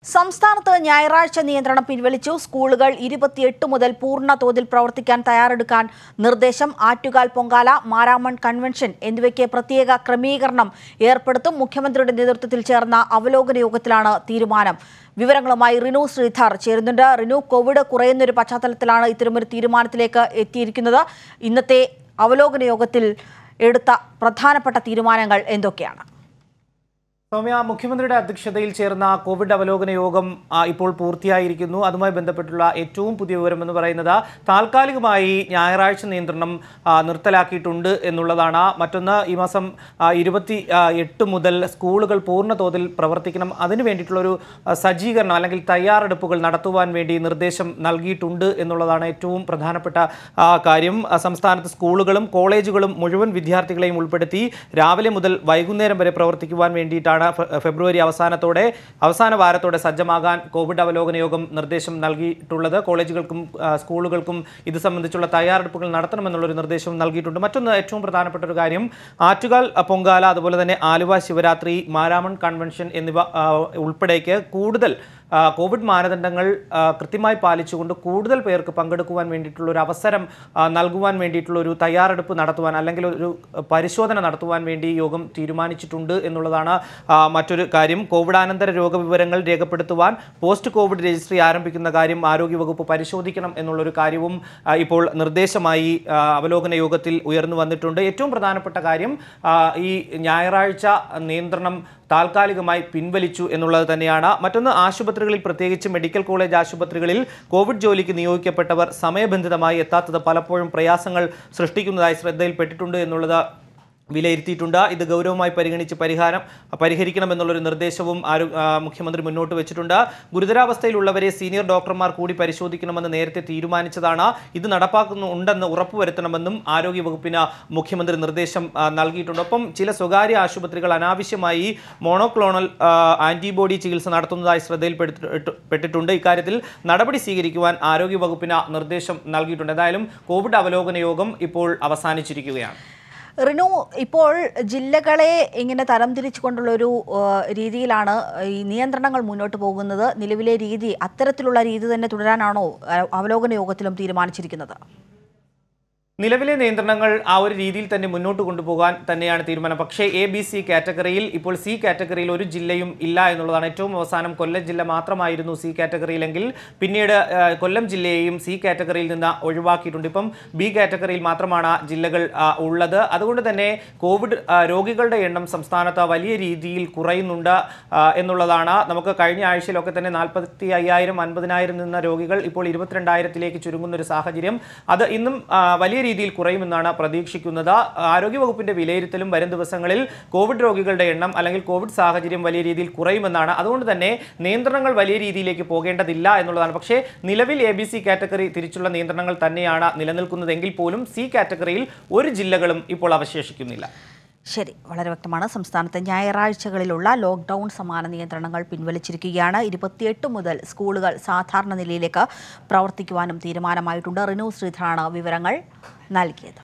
സംസ്ഥാനത്ത് ഞായറാഴ്ച നിയന്ത്രണം പിൻവലിച്ചു. സ്കൂളുകൾ 28 മുതൽ പൂർണ്ണ തോതിൽ പ്രവർത്തിക്കാൻ തയ്യാറെടുക്കാൻ നിർദ്ദേശം. ആറ്റുകാൽ പൊങ്കാല, മാരാമൺ കൺവെൻഷൻ എന്നിവയ്ക്ക് പ്രത്യേക ക്രമീകരണം ഏർപ്പെടുത്തും. മുഖ്യമന്ത്രിയുടെ നേതൃത്വത്തിൽ ചേർന്ന അവലോകന യോഗത്തിലാണ് തീരുമാനം. വിവരങ്ങളുമായി റിനു ശ്രീധർ ചേരുന്നുണ്ട്. റിനു, കോവിഡ് കുറയുന്നൊരു പശ്ചാത്തലത്തിലാണ് ഇത്തരമൊരു തീരുമാനത്തിലേക്ക് എത്തിയിരിക്കുന്നത്. ഇന്നത്തെ അവലോകന യോഗത്തിൽ എടുത്ത പ്രധാനപ്പെട്ട തീരുമാനങ്ങൾ എന്തൊക്കെയാണ്? സൗമ്യ, മുഖ്യമന്ത്രിയുടെ അധ്യക്ഷതയിൽ ചേർന്ന കോവിഡ് അവലോകന യോഗം ഇപ്പോൾ പൂർത്തിയായിരിക്കുന്നു. അതുമായി ബന്ധപ്പെട്ടുള്ള ഏറ്റവും പുതിയ വിവരം എന്ന് പറയുന്നത് താൽക്കാലികമായി ഞായറാഴ്ച നിയന്ത്രണം നിർത്തലാക്കിയിട്ടുണ്ട് എന്നുള്ളതാണ്. മറ്റൊന്ന്, ഈ മാസം 28 മുതൽ സ്കൂളുകൾ പൂർണ്ണ തോതിൽ പ്രവർത്തിക്കണം. അതിനു വേണ്ടിയിട്ടുള്ളൊരു സജ്ജീകരണം അല്ലെങ്കിൽ തയ്യാറെടുപ്പുകൾ നടത്തുവാൻ വേണ്ടി നിർദ്ദേശം നൽകിയിട്ടുണ്ട് എന്നുള്ളതാണ് ഏറ്റവും പ്രധാനപ്പെട്ട കാര്യം. സംസ്ഥാനത്ത് സ്കൂളുകളും കോളേജുകളും മുഴുവൻ വിദ്യാർത്ഥികളെയും ഉൾപ്പെടുത്തി രാവിലെ മുതൽ വൈകുന്നേരം വരെ പ്രവർത്തിക്കുവാൻ വേണ്ടിയിട്ടാണ് ഫെബ്രുവരി അവസാന വാരത്തോടെ സജ്ജമാകാൻ കോവിഡ് അവലോകന യോഗം നിർദ്ദേശം നൽകിയിട്ടുള്ളത്. കോളേജുകൾക്കും സ്കൂളുകൾക്കും ഇത് സംബന്ധിച്ചുള്ള തയ്യാറെടുപ്പുകൾ നടത്തണമെന്നുള്ളൊരു നിർദ്ദേശവും നൽകിയിട്ടുണ്ട്. മറ്റൊന്ന്, ഏറ്റവും പ്രധാനപ്പെട്ട ഒരു കാര്യം, ആറ്റുകാൽ പൊങ്കാല, അതുപോലെ തന്നെ ആലുവ ശിവരാത്രി, മാരാമൺ കൺവെൻഷൻ എന്നിവ ഉൾപ്പെടേക്ക് കൂടുതൽ കോവിഡ് മാനദണ്ഡങ്ങൾ കൃത്യമായി പാലിച്ചുകൊണ്ട് കൂടുതൽ പേർക്ക് പങ്കെടുക്കുവാൻ വേണ്ടിയിട്ടുള്ള ഒരു അവസരം നൽകുവാൻ വേണ്ടിയിട്ടുള്ള ഒരു തയ്യാറെടുപ്പ് നടത്തുവാൻ അല്ലെങ്കിൽ ഒരു പരിശോധന നടത്തുവാൻ വേണ്ടി യോഗം തീരുമാനിച്ചിട്ടുണ്ട് എന്നുള്ളതാണ് മറ്റൊരു കാര്യം. കോവിഡാനന്തര രോഗവിവരങ്ങൾ രേഖപ്പെടുത്തുവാൻ പോസ്റ്റ് കോവിഡ് രജിസ്ട്രി ആരംഭിക്കുന്ന കാര്യം ആരോഗ്യവകുപ്പ് പരിശോധിക്കണം എന്നുള്ളൊരു കാര്യവും ഇപ്പോൾ നിർദ്ദേശമായി അവലോകന യോഗത്തിൽ ഉയർന്നു വന്നിട്ടുണ്ട്. ഏറ്റവും പ്രധാനപ്പെട്ട കാര്യം, ഈ ഞായറാഴ്ച നിയന്ത്രണം താൽക്കാലികമായി പിൻവലിച്ചു എന്നുള്ളത് തന്നെയാണ്. മറ്റൊന്ന്, ആശുപത്രികളിൽ പ്രത്യേകിച്ച് മെഡിക്കൽ കോളേജ് ആശുപത്രികളിൽ കോവിഡ് ജോലിക്ക് നിയോഗിക്കപ്പെട്ടവർ സമയബന്ധിതമായി എത്താത്തത് പലപ്പോഴും പ്രയാസങ്ങൾ സൃഷ്ടിക്കുന്നതായി ശ്രദ്ധയിൽപ്പെട്ടിട്ടുണ്ട് എന്നുള്ളത് വിലയിരുത്തിയിട്ടുണ്ട്. ഇത് ഗൗരവമായി പരിഗണിച്ച് പരിഹരിക്കണമെന്നുള്ളൊരു നിർദ്ദേശവും മുഖ്യമന്ത്രി മുന്നോട്ട് വെച്ചിട്ടുണ്ട്. ഗുരുതരാവസ്ഥയിലുള്ളവരെ സീനിയർ ഡോക്ടർമാർ കൂടി പരിശോധിക്കണമെന്ന് നേരത്തെ തീരുമാനിച്ചതാണ്. ഇത് നടപ്പാക്കുന്നുണ്ടെന്ന് ഉറപ്പുവരുത്തണമെന്നും ആരോഗ്യവകുപ്പിന് മുഖ്യമന്ത്രി നിർദ്ദേശം നൽകിയിട്ടുണ്ട്. ഒപ്പം ചില സ്വകാര്യ ആശുപത്രികൾ അനാവശ്യമായി മോണോക്ലോണൽ ആന്റിബോഡി ചികിത്സ നടത്തുന്നതായി ശ്രദ്ധയിൽപ്പെട്ടിട്ടുണ്ട്. ഇക്കാര്യത്തിൽ നടപടി സ്വീകരിക്കുവാൻ ആരോഗ്യവകുപ്പിന് നിർദ്ദേശം നൽകിയിട്ടുണ്ട്. എന്തായാലും കോവിഡ് അവലോകന യോഗം ഇപ്പോൾ അവസാനിച്ചിരിക്കുകയാണ്. റിനു, ഇപ്പോൾ ജില്ലകളെ ഇങ്ങനെ തരംതിരിച്ചുകൊണ്ടുള്ളൊരു രീതിയിലാണ് ഈ നിയന്ത്രണങ്ങൾ മുന്നോട്ട് പോകുന്നത്. നിലവിലെ രീതി, അത്തരത്തിലുള്ള രീതി തന്നെ തുടരാനാണോ അവലോകന യോഗത്തിലും തീരുമാനിച്ചിരിക്കുന്നത്? നിലവിലെ നിയന്ത്രണങ്ങൾ ആ ഒരു രീതിയിൽ തന്നെ മുന്നോട്ട് കൊണ്ടുപോകാൻ തന്നെയാണ് തീരുമാനം. പക്ഷേ ABC കാറ്റഗറിയിൽ, ഇപ്പോൾ C കാറ്റഗറിയിൽ ഒരു ജില്ലയും ഇല്ല എന്നുള്ളതാണ്. ഏറ്റവും അവസാനം കൊല്ലം ജില്ല മാത്രമായിരുന്നു C കാറ്റഗറിയിലെങ്കിൽ പിന്നീട് കൊല്ലം ജില്ലയെയും C കാറ്റഗറിയിൽ നിന്ന് ഒഴിവാക്കിയിട്ടുണ്ട്. ഇപ്പം B കാറ്റഗറിയിൽ മാത്രമാണ് ജില്ലകൾ ഉള്ളത്. അതുകൊണ്ട് തന്നെ കോവിഡ് രോഗികളുടെ എണ്ണം സംസ്ഥാനത്ത് വലിയ രീതിയിൽ കുറയുന്നുണ്ട് എന്നുള്ളതാണ്. നമുക്ക് കഴിഞ്ഞ ആഴ്ചയിലൊക്കെ തന്നെ 45,000 50,000 നിന്ന രോഗികൾ ഇപ്പോൾ 22,000-ലേക്ക് ചുരുങ്ങുന്ന ഒരു സാഹചര്യം. അത് ഇന്നും വലിയ രീതിയിൽ കുറയുമെന്നാണ് പ്രതീക്ഷിക്കുന്നത്. ആരോഗ്യവകുപ്പിന്റെ വിലയിരുത്തലും വരും ദിവസങ്ങളിൽ കോവിഡ് രോഗികളുടെ എണ്ണം അല്ലെങ്കിൽ കോവിഡ് സാഹചര്യം വലിയ രീതിയിൽ കുറയുമെന്നാണ്. അതുകൊണ്ട് തന്നെ നിയന്ത്രണങ്ങൾ വലിയ രീതിയിലേക്ക് പോകേണ്ടതില്ല എന്നുള്ളതാണ്. പക്ഷേ നിലവിൽ ABC കാറ്റഗറി തിരിച്ചുള്ള നിയന്ത്രണങ്ങൾ തന്നെയാണ് നിലനിൽക്കുന്നതെങ്കിൽ പോലും C കാറ്റഗറിയിൽ ഒരു ജില്ലകളും ഇപ്പോൾ അവശേഷിക്കുന്നില്ല. ശരി, വളരെ വ്യക്തമാണ്. സംസ്ഥാനത്തെ ഞായറാഴ്ചകളിലുള്ള ലോക്ക്ഡൌൺ സമാന നിയന്ത്രണങ്ങൾ പിൻവലിച്ചിരിക്കുകയാണ്. 28 മുതൽ സ്കൂളുകൾ സാധാരണ നിലയിലേക്ക് പ്രവർത്തിക്കുവാനും തീരുമാനമായിട്ടുണ്ട്. റിനു ശ്രീധറാണ് വിവരങ്ങൾ നൽകിയത്.